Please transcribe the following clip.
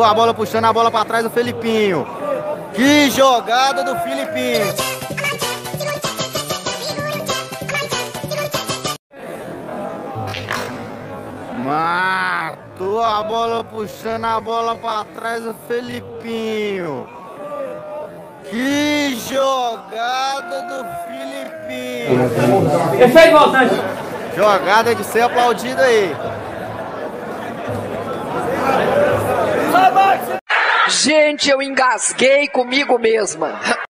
Matou a bola, puxando a bola pra trás do Felipinho. Que jogada do Felipinho. Matou a bola, puxando a bola pra trás do Felipinho. Que jogada do Felipinho. Efeito voltante. Jogada de ser aplaudida aí. Gente, eu engasguei comigo mesma.